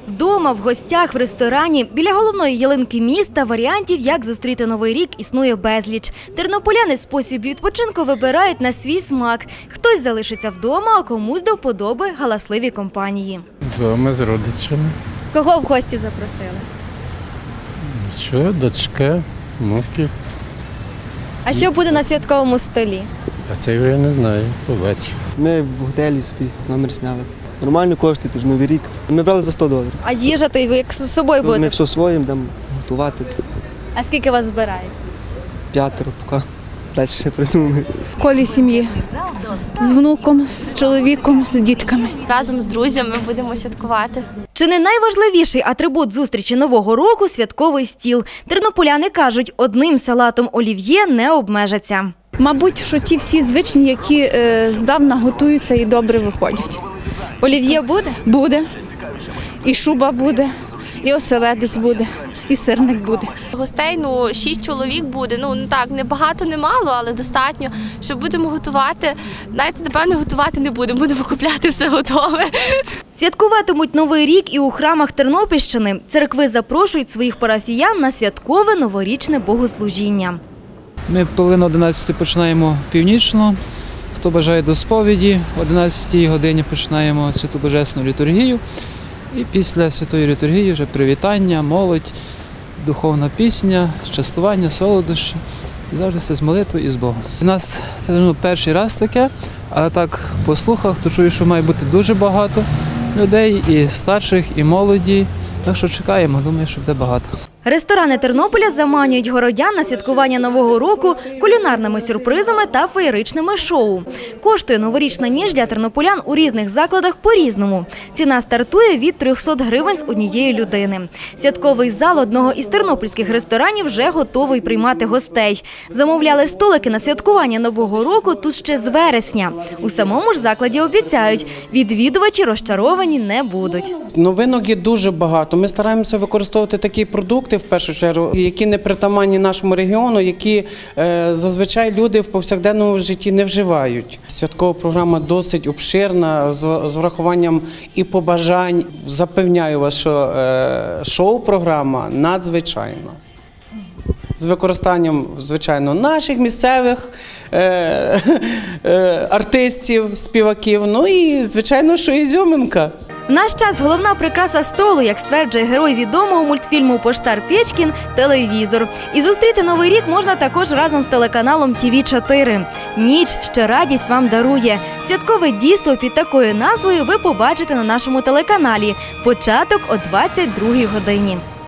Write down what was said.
Вдома, в гостях, в ресторані, біля головної ялинки міста варіантів, як зустріти Новий рік, існує безліч. Тернополяни спосіб відпочинку вибирають на свій смак. Хтось залишиться вдома, а комусь до вподоби галасливі компанії. Вдома з родичами. Кого в гості запросили? Що, дочка, внуки. А що буде на святковому столі? А це я не знаю, побачу. Ми в готелі собі номер зняли. Нормально коштує, тож Новий рік. Ми брали за $100. А їжа, то ви як з собою будете? Ми все своїм будемо готувати. А скільки вас збирається? 5 поки. Далі ще придумаємо. В колі сім'ї. З внуком, з чоловіком, з дітками. Разом з друзями будемо святкувати. Чи не найважливіший атрибут зустрічі Нового року – святковий стіл? Тернополяни кажуть, одним салатом олів'є не обмежаться. Мабуть, що ті всі звичні, які здавна готуються і добре виходять. Олів'є буде? Буде. І шуба буде, і оселедець буде, і сирник буде. Гостей, 6 чоловік буде. Не так, не багато, не мало, але достатньо. Що будемо готувати, навіть, напевно, готувати не будемо купляти все готове. Святкуватимуть Новий рік і у храмах Тернопільщини. Церкви запрошують своїх парафіян на святкове новорічне богослужіння. Ми половину 11 починаємо північну. Хто бажає до сповіді, о 11 годині починаємо святу божественну літургію. І після святої літургії вже привітання, молодь, духовна пісня, частування, солодощі. І завжди все з молитвою і з Богом. У нас це перший раз таке, але так по слухах, то чую, що має бути дуже багато людей, і старших, і молоді. Так що чекаємо, думаю, що буде багато. Ресторани Тернополя заманюють городян на святкування Нового року кулінарними сюрпризами та феєричними шоу. Коштує новорічна ніж для тернополян у різних закладах по-різному. Ціна стартує від 300 гривень з однієї людини. Святковий зал одного із тернопільських ресторанів вже готовий приймати гостей. Замовляли столики на святкування Нового року тут ще з вересня. У самому ж закладі обіцяють, відвідувачі розчаровані не будуть. Новинок є дуже багато. Ми стараємося використовувати такі продукти, в першу чергу, які не притаманні нашому регіону, які зазвичай люди в повсякденному житті не вживають. Святкова програма досить обширна, з врахуванням і побажань. Запевняю вас, що шоу-програма надзвичайна. З використанням, звичайно, наших місцевих артистів, співаків, і, звичайно, що ізюминка. В наш час головна прикраса столу, як стверджує герой відомого мультфільму «Поштар Пєчкін» – телевізор. І зустріти Новий рік можна також разом з телеканалом ТВ4. Ніч, що радість вам дарує. Святкове дійство під такою назвою ви побачите на нашому телеканалі. Початок о 22-й годині.